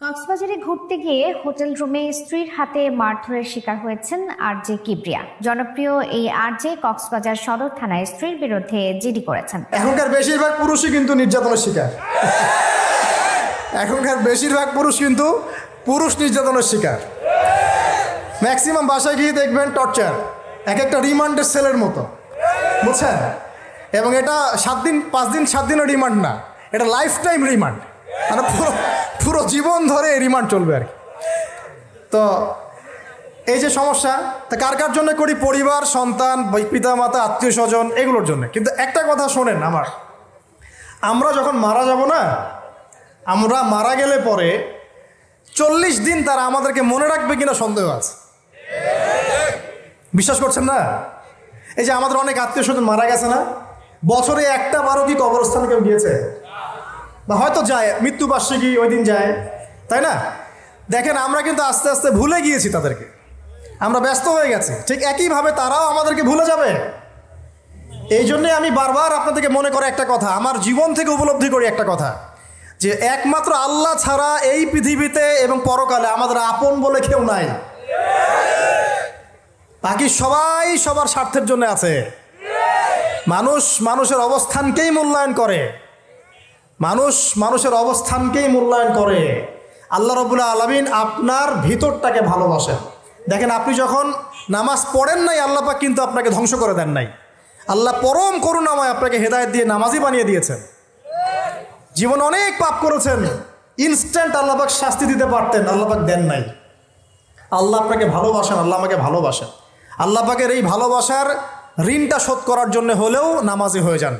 কক্সবাজারে ঘুরতে গিয়ে হোটেল রুমে স্ত্রীর হাতে মারধরের শিকার হয়েছেন আরজে কিবরিয়া। জনপ্রিয় এই আরজে কক্সবাজার সদর থানায় স্ত্রীর বিরুদ্ধে জিডি করেছেন। এখনকার বেশিরভাগ পুরুষই কিন্তু নির্যাতনের শিকার। এখনকার বেশিরভাগ পুরুষ কিন্তু নির্যাতনের শিকার। ম্যাক্সিমাম বাসায় গিয়ে দেখবেন টর্চার, এক একটা রিমান্ডের সেলের মতো, বুঝছেন? এবং এটা 7 দিন 5 দিন 7 দিনের রিমান্ড না, এটা লাইফ টাইম রিমান্ড, মানে পুরো জীবন ধরে রিমান্ড চলবে আর কি। তো এই যে সমস্যা, তা কার কার জন্য করি? পরিবার, সন্তান, পিতা মাতা, আত্মীয় স্বজন, এগুলোর জন্য। কিন্তু একটা কথা শোনেন, আমরা যখন মারা যাব না, আমরা মারা গেলে পরে 40 দিন তারা আমাদেরকে মনে রাখবে কিনা সন্দেহ আছে। বিশ্বাস করছেন না? এই যে আমাদের অনেক আত্মীয় স্বজন মারা গেছে না, বছরে একটা বারো কি কবরস্থানে কেউ গিয়েছে? বা হয়তো যায়, মৃত্যুবার্ষিকী ওই দিন যায়, তাই না? দেখেন, আমরা কিন্তু আস্তে আস্তে ভুলে গিয়েছি তাদেরকে, আমরা ব্যস্ত হয়ে গেছি। ঠিক একইভাবে তারাও আমাদেরকে ভুলে যাবে। এই জন্যে আমি বারবার আপনাদেরকে মনে করে একটা কথা, আমার জীবন থেকে উপলব্ধি করি একটা কথা, যে একমাত্র আল্লাহ ছাড়া এই পৃথিবীতে এবং পরকালে আমাদের আপন বলে কেউ নাই। বাকি সবাই সবার স্বার্থের জন্য আছে। মানুষের অবস্থানকেই মূল্যায়ন করে, মানুষের অবস্থানকেই মূল্যায়ন করে। আল্লাহ রাব্বুল আলামিন আপনার ভিতরটাকে ভালোবাসেন। দেখেন, আপনি যখন নামাজ পড়েন নাই, আল্লাহ পাক কিন্তু আপনাকে ধ্বংস করে দেন নাই। আল্লাহ পরম করুণাময় আপনাকে হেদায়েত দিয়ে নামাজি বানিয়ে দিয়েছেন। জীবন অনেক পাপ করেছেন, ইনস্ট্যান্ট আল্লাহ পাক শাস্তি দিতে পারতেন, আল্লাহ পাক দেন নাই। আল্লাহ আপনাকে ভালোবাসেন, আল্লাহ আমাকে ভালোবাসেন। আল্লাহ পাকের এই ভালোবাসার ঋণটা শোধ করার জন্য হলেও নামাজি হয়ে যান,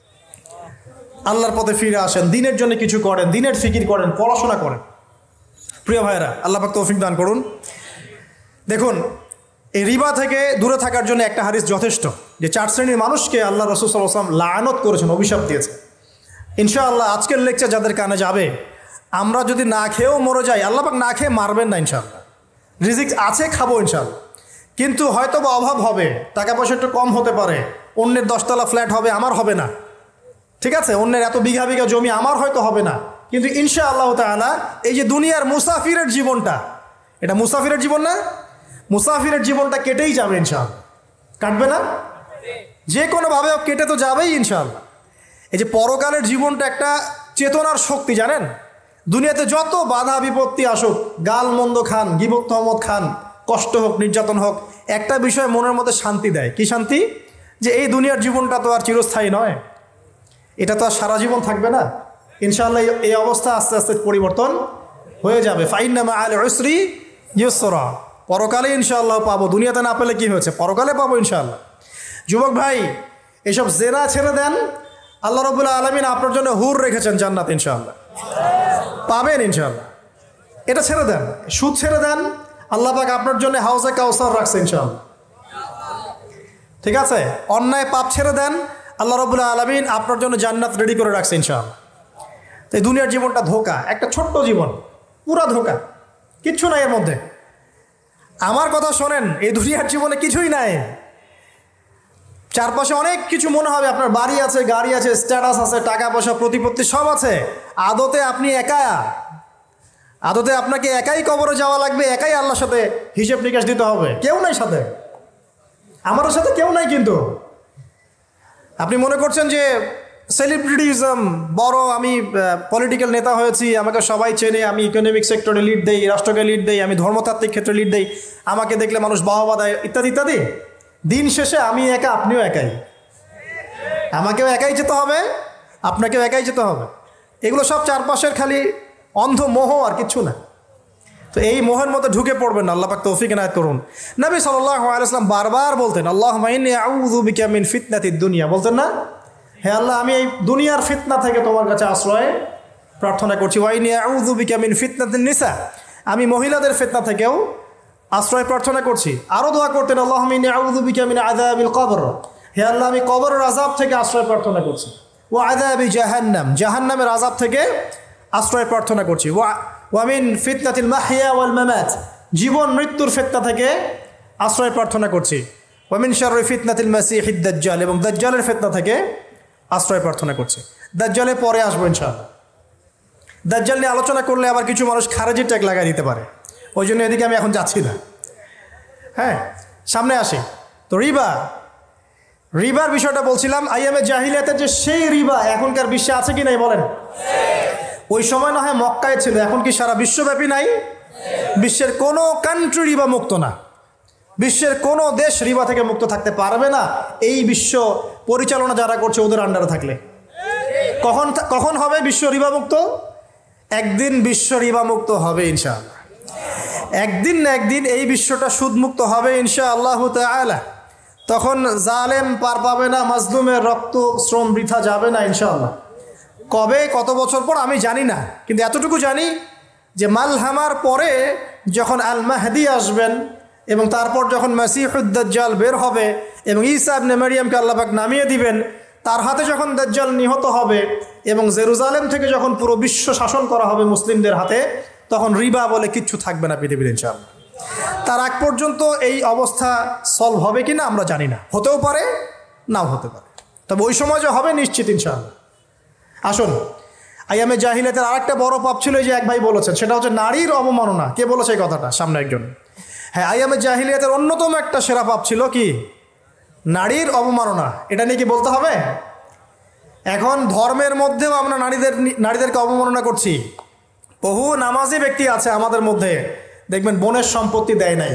আল্লাহর পথে ফিরে আসেন, দিনের জন্য কিছু করেন, দিনের ফিকির করেন, পড়াশোনা করেন। প্রিয় ভাইরা, আল্লাহ পাক তৌফিক দান করুন। দেখুন, এই রিবা থেকে দূরে থাকার জন্য একটা হাদিস যথেষ্ট, যে 4 শ্রেণীর মানুষকে আল্লাহ রাসূল সাল্লাল্লাহু আলাইহি ওয়াসাল্লাম লাআনত করেছেন, অভিশাপ দিয়েছেন। ইনশাআল্লাহ আজকের লেকচার যাদের কানে যাবে, আমরা যদি না খেয়েও মরে যাই, আল্লাহ পাক না খেয়ে মারবেন না ইনশাআল্লাহ। রিজিক আছে, খাবো ইনশাআল্লাহ। কিন্তু হয়তো বা অভাব হবে, টাকা পয়সা একটু কম হতে পারে, অন্যের 10 তলা ফ্ল্যাট হবে, আমার হবে না, ঠিক আছে? অন্যের এত বিঘা বিঘা জমি আমার হয়তো হবে না। কিন্তু ইনশাআল্লাহ তাআলা এই যে দুনিয়ার মুসাফিরের জীবনটা, এটা মুসাফিরের জীবন না? মুসাফিরের জীবনটা কেটেই যাবে ইনশাআল্লাহ। কাটবে না? যে কোনোভাবে কেটে তো যাবেই ইনশাআল্লাহ। এই যে পরকালের জীবনটা একটা চেতনার শক্তি, জানেন? দুনিয়াতে যত বাধা বিপত্তি আসুক, গাল মন্দ খান, গীবত তহমত খান, কষ্ট হোক, নির্যাতন হোক, একটা বিষয় মনের মধ্যে শান্তি দেয়। কি শান্তি? যে এই দুনিয়ার জীবনটা তো আর চিরস্থায়ী নয়, এটা তো আর সারা জীবন থাকবে না। ইনশাআল্লাহ এই অবস্থা আস্তে আস্তে পরিবর্তন হয়ে যাবে। ফাইন্না মাআল উসরি ইউসরা, পরকালে ইনশাআল্লাহ পাবো। দুনিয়াতে না পেলে কি হয়েছে, পরকালে পাবো ইনশাআল্লাহ। যুবক ভাই, এসব জেনা ছেড়ে দেন, আল্লাহ রাব্বুল আলামিন আপনার জন্য হুর রেখেছেন জান্নাত, ইনশাআল্লাহ পাবেন ইনশাআল্লাহ। এটা ছেড়ে দেন, সুদ ছেড়ে দেন, আল্লাহ পাক আপনার জন্য হাউজে কাউসার রাখছে ইনশাআল্লাহ, ঠিক আছে? অন্যায় পাপ ছেড়ে দেন, আল্লাহ রাব্বুল আলামিন আপনার জন্য জান্নাত রেডি করে রাখছে ইনশাআল্লাহ। তো এই দুনিয়ার জীবনটা ধোঁকা, একটা ছোট্ট জীবন, পুরা ধোঁকা, কিচ্ছু নাই এর মধ্যে। আমার কথা শোনেন, এই দুনিয়ার জীবনে কিছুই নাই। চারপাশে অনেক কিছু মনে হবে, আপনার বাড়ি আছে, গাড়ি আছে, স্ট্যাটাস আছে, টাকা পয়সা, প্রতিপত্তি সব আছে। আদতে আপনি একা, আদতে আপনাকে একাই কবরে যাওয়া লাগবে, একাই আল্লাহর সাথে হিসেব নিকাশ দিতে হবে। কেউ নাই সাথে, আমাদের সাথে কেউ নাই। কিন্তু আপনি মনে করছেন যে সেলিব্রিটিজম বড়, আমি পলিটিক্যাল নেতা হয়েছি, আমাকে সবাই চেনে, আমি ইকোনমিক সেক্টরে লিড দেই, রাষ্ট্রকে লিড দেই, আমি ধর্মতাত্ত্বিক ক্ষেত্রে লিড দেই, আমাকে দেখলে মানুষ বাহবা দেয়, ইত্যাদি ইত্যাদি। দিন শেষে আমি একা, আপনিও একাই, আমাকেও একাই যেতে হবে, আপনাকেও একাই যেতে হবে। এগুলো সব চারপাশের খালি অন্ধ মোহ, আর কিচ্ছু না। তো এই মোহের মধ্যে ঢুকে পড়বেন না, আল্লাহ পাক তৌফিক এনায়েত করুন। নবী সাল্লাল্লাহু আলাইহি ওয়াসাল্লাম বারবার বলতেন, আল্লাহুম্মা ইন্নী আউযু বিকা মিন ফিতনাতিদ দুনিয়া, বলতেন না? হে আল্লাহ, আমি এই দুনিয়ার ফিতনা থেকে তোমার কাছে আশ্রয় প্রার্থনা করছি। ওয়া ইন্নী আউযু বিকা মিন ফিতনাতিন নিসা, আমি মহিলাদের ফিতনা থেকেও আশ্রয় প্রার্থনা করছি। আরও দোয়া করতেন, আল্লাহুম্মা ইন্নী আউযু বিকা মিন আযাবিল কবর, হে আল্লাহ, আমি কবরের আযাব থেকে আশ্রয় প্রার্থনা করছি। ওয়া আযাবি জাহান্নাম, জাহান্নামের আযাব থেকে আশ্রয় প্রার্থনা করছি। ওয়া মিন ফিতনাতিল মাহইয়া ওয়াল মামাত, জীবন মৃত্যুর ফিতনা থেকে আশ্রয় প্রার্থনা করছি। ওয়া মিন শাররি ফিতনাতিল মাসিহিদ দাজ্জাল, এবং দাজ্জালের ফিতনা থেকে আশ্রয় প্রার্থনা করছি। দাজ্জালের পরে আসবো ইনশাআল্লাহ। দাজ্জাল নিয়ে আলোচনা করলে আবার কিছু মানুষ খারেজি ট্যাগ লাগাই দিতে পারে, ওই জন্য এদিকে আমি এখন যাচ্ছি না। হ্যাঁ, সামনে আসি। তো রিবার বিষয়টা বলছিলাম। আইয়ামে জাহিলিয়াতের যে সেই রিবা এখনকার বিশ্বে আছে কি নাই বলেন? ওই সময় না হয় মক্কায় ছিল, এখন কি সারা বিশ্বব্যাপী নাই? বিশ্বের কোনো কান্ট্রি রিবা মুক্ত না, বিশ্বের কোনো দেশ রিবা থেকে মুক্ত থাকতে পারবে না, এই বিশ্ব পরিচালনা যারা করছে ওদের আন্ডারে থাকলে। কখন হবে বিশ্ব রিবা মুক্ত? একদিন বিশ্ব রিবা মুক্ত হবে ইনশাআল্লাহ। একদিন না একদিন এই বিশ্বটা সুদমুক্ত হবে ইনশাআল্লাহু তাআলা। তখন জালেম পার পাবে না, মাজলুমের রক্ত শ্রম বৃথা যাবে না ইনশাআল্লাহ। কবে, কত বছর পর আমি জানি না, কিন্তু এতটুকু জানি যে মালহামার পরে যখন আল মাহদি আসবেন এবং তারপর যখন মাসিহুদ দাজ্জাল বের হবে এবং ঈসা ইবনে মারইয়ামকে আল্লাহ পাক নামিয়ে দিবেন, তার হাতে যখন দাজ্জাল নিহত হবে এবং জেরুজালেম থেকে যখন পুরো বিশ্ব শাসন করা হবে মুসলিমদের হাতে, তখন রিবা বলে কিচ্ছু থাকবে না পৃথিবীর ইনশাআল্লাহ। তার আগ পর্যন্ত এই অবস্থা সলভ হবে কি না আমরা জানি না, হতেও পারে নাও হতে পারে, তবে ওই সময় যে হবে নিশ্চিত ইনশাআল্লাহ। আসুন, আইয়ামে জাহিলিয়াতের আরেকটা বড় পাপ ছিল, এই যে এক ভাই বলেছেন, সেটা হচ্ছে নারীর অবমাননা। কে বলেছে এই কথাটা? সামনে একজন। হ্যাঁ, আইয়ামে জাহিলিয়াতের অন্যতম একটা সেরা পাপ ছিল কি? নারীর অবমাননা। এটা নিয়ে কি বলতে হবে? এখন ধর্মের মধ্যেও আমরা নারীদেরকে অবমাননা করছি। বহু নামাজি ব্যক্তি আছে আমাদের মধ্যে, দেখবেন বোনের সম্পত্তি দেয় নাই,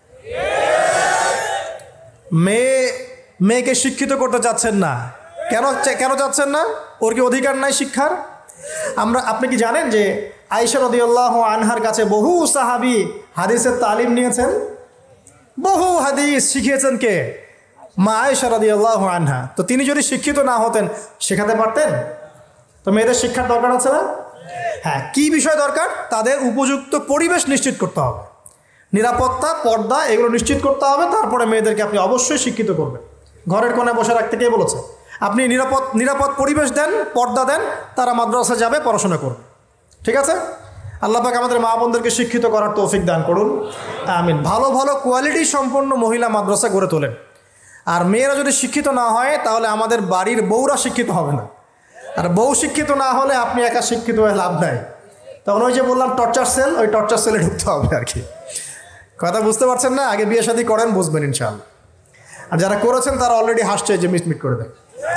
মেয়েকে শিক্ষিত করতে চাচ্ছেন না। কেন চাচ্ছেন না? ওর কি অধিকার নাই শিক্ষার? আপনি কি জানেন যে আয়েশা রাদিয়াল্লাহু আনহার কাছে বহু সাহাবী হাদিসের তালিম নিয়েছেন, বহু হাদিস শিখিয়েছেন কে? মা আয়েশা রাদিয়াল্লাহু আনহা। তো তিনি যদি শিক্ষিত না হতেন শেখাতে পারতেন? তো মেয়েদের শিক্ষার দরকার আছে না? হ্যাঁ, কি বিষয় দরকার? তাদের উপযুক্ত পরিবেশ নিশ্চিত করতে হবে, নিরাপত্তা, পর্দা এগুলো নিশ্চিত করতে হবে। তারপরে মেয়েদেরকে আপনি অবশ্যই শিক্ষিত করবেন। ঘরের কোণে বসে রাখতে কে বলেছে? আপনি নিরাপদ পরিবেশ দেন, পর্দা দেন, তারা মাদ্রাসা যাবে, পড়াশোনা করবে। ঠিক আছে? আল্লাহ পাক আমাদের মা বোনদেরকে শিক্ষিত করার তৌফিক দান করুন, আমিন। ভালো ভালো কোয়ালিটি সম্পন্ন মহিলা মাদ্রাসা গড়ে তোলেন। আর মেয়েরা যদি শিক্ষিত না হয় তাহলে আমাদের বাড়ির বউরা শিক্ষিত হবে না, আর বউ শিক্ষিত না হলে আপনি একা শিক্ষিত হয়ে লাভ নাই। তখন ওই যে বললাম টর্চার সেল, ওই টর্চার সেলে ঢুকতে হবে আর কি। কথা বুঝতে পারছেন না? আগে বিয়ে শাদী করেন, বুঝবেন ইনশাআল্লাহ। আর যারা করেছেন তারা অলরেডি হাসছে যে মিটমিট করে দেয়।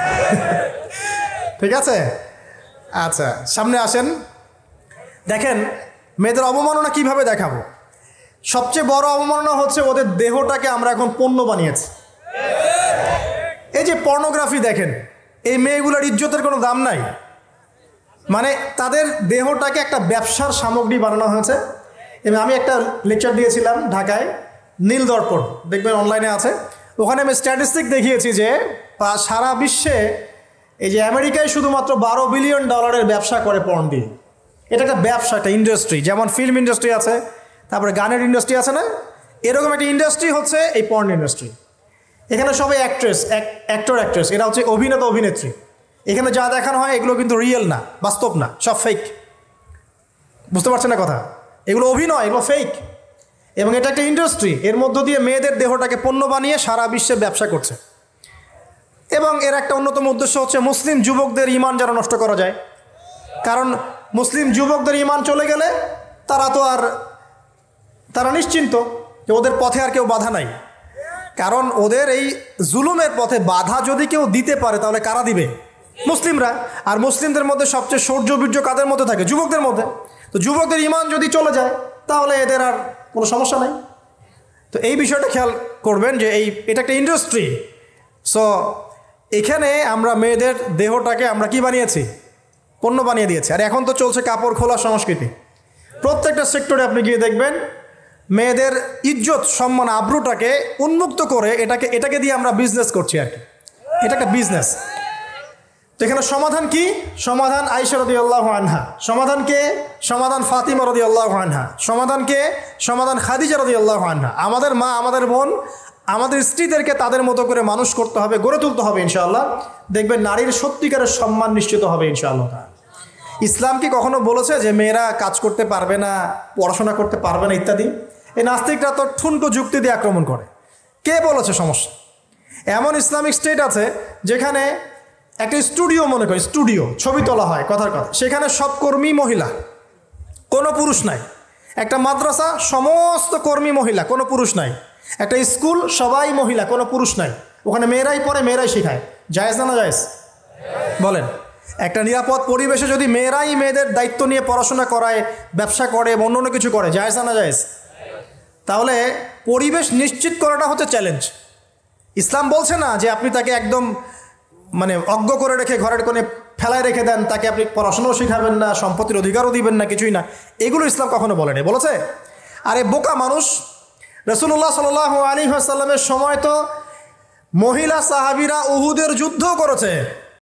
ঠিক আছে? আচ্ছা, সামনে আসেন। দেখেন মেয়েদের অবমাননা কিভাবে দেখাবো। সবচেয়ে বড় অবমাননা হচ্ছে ওদের দেহটাকে আমরা এখন পণ্য বানিয়েছি। এই যে পর্নোগ্রাফি দেখেন, এই মেয়েগুলোর ইজ্জতের কোনো দাম নাই, মানে তাদের দেহটাকে একটা ব্যবসার সামগ্রী বানানো হয়েছে। এবং আমি একটা লেকচার দিয়েছিলাম ঢাকায়, নীল দর্পণ, দেখবেন অনলাইনে আছে। ওখানে আমি স্ট্যাটিস্টিক দেখিয়েছি যে সারা বিশ্বে এই যে আমেরিকায় শুধুমাত্র $12 বিলিয়ন ব্যবসা করে পর্ন দিয়ে। এটা একটা ব্যবসা, একটা ইন্ডাস্ট্রি। যেমন ফিল্ম ইন্ডাস্ট্রি আছে, তারপরে গানের ইন্ডাস্ট্রি আছে না, এরকম একটা ইন্ডাস্ট্রি হচ্ছে এই পর্ন ইন্ডাস্ট্রি। এখানে সবাই অ্যাক্টর অ্যাক্ট্রেস, এরা হচ্ছে অভিনেতা অভিনেত্রী। এখানে যা দেখানো হয় এগুলো কিন্তু রিয়েল না, বাস্তব না, সব ফেক। বুঝতে পারছেন না কথা? এগুলো অভিনয়, এগুলো ফেক। এবং এটা একটা ইন্ডাস্ট্রি, এর মধ্য দিয়ে মেয়েদের দেহটাকে পণ্য বানিয়ে সারা বিশ্বে ব্যবসা করছে। এবং এর একটা অন্যতম উদ্দেশ্য হচ্ছে মুসলিম যুবকদের ঈমান যেন নষ্ট করা যায়। কারণ মুসলিম যুবকদের ঈমান চলে গেলে তারা নিশ্চিন্ত যে ওদের পথে আর কেউ বাধা নাই। কারণ ওদের এই জুলুমের পথে বাধা যদি কেউ দিতে পারে তাহলে কারা দিবে? মুসলিমরা। আর মুসলিমদের মধ্যে সবচেয়ে শৌর্য বীর্য কাদের মধ্যে থাকে? যুবকদের মধ্যে। তো যুবকদের ঈমান যদি চলে যায় তাহলে এদের আর কোনো সমস্যা নাই। তো এই বিষয়টা খেয়াল করবেন যে এটা একটা ইন্ডাস্ট্রি। সো এখানে আমরা মেয়েদের দেহটাকে আমরা কি বানিয়েছি? পণ্য বানিয়ে দিয়েছি। আর এখন তো চলছে কাপড় খোলা সংস্কৃতি। প্রত্যেকটা সেক্টরে আপনি গিয়ে দেখবেন মেয়েদের ইজ্জত, সম্মান, আব্রুটাকে উন্মুক্ত করে এটাকে দিয়ে আমরা বিজনেস করছি আর কি। এটা একটা বিজনেস। তো এখানে সমাধান কি? সমাধান আয়েশা রাদিয়াল্লাহু আনহা। সমাধান কে? সমাধান ফাতিমা রাদিয়াল্লাহু আনহা। সমাধান কে? সমাধান খাদিজা রাদিয়াল্লাহু আনহা। আমাদের মা, আমাদের বোন, আমাদের স্ত্রীদেরকে তাদের মতো করে মানুষ করতে হবে, গড়ে তুলতে হবে ইনশাআল্লাহ। দেখবেন নারীর সত্যিকারের সম্মান নিশ্চিত হবে ইনশাআল্লাহ। ইসলাম কি কখনো বলেছে যে মেয়েরা কাজ করতে পারবে না, পড়াশোনা করতে পারবে না ইত্যাদি? এই নাস্তিকরা তো ঠুনকো যুক্তি দিয়ে আক্রমণ করে। কে বলেছে সমস্যা? এমন ইসলামিক স্টেট আছে যেখানে একটা স্টুডিও মনে করি, স্টুডিও ছবি তোলা হয় কথার কথা, সেখানে সব কর্মী মহিলা, কোনো পুরুষ নাই। একটা মাদ্রাসা সমস্ত কর্মী মহিলা, কোনো পুরুষ নাই। একটা স্কুল সবাই মহিলা, কোনো পুরুষ নাই। ওখানে মেয়েরাই পড়ে, মেয়েরাই শেখায়। জায়েজ না জায়েজ বলেন? একটা নিরাপদ পরিবেশে যদি মেয়েরাই মেয়েদের দায়িত্ব নিয়ে পড়াশোনা করায়, ব্যবসা করে, অন্য কিছু করে, জায়েজ না জায়েজ? তাহলে পরিবেশ নিশ্চিত করাটা হচ্ছে চ্যালেঞ্জ। ইসলাম বলছে না যে আপনি তাকে একদম মানে অজ্ঞ করে রেখে ঘরের কোণে ফেলায় রেখে দেন, তাকে আপনি পড়াশোনাও শেখাবেন না, সম্পত্তির অধিকারও দিবেন না, কিছুই না। এগুলো ইসলাম কখনো বলেনি। বলেছে? আরে বোকা মানুষ, রাসূলুল্লাহ সাল্লাল্লাহু আলাইহি ওয়াসাল্লামের সময় তো মহিলা সাহাবীরা উহুদের যুদ্ধও করেছে।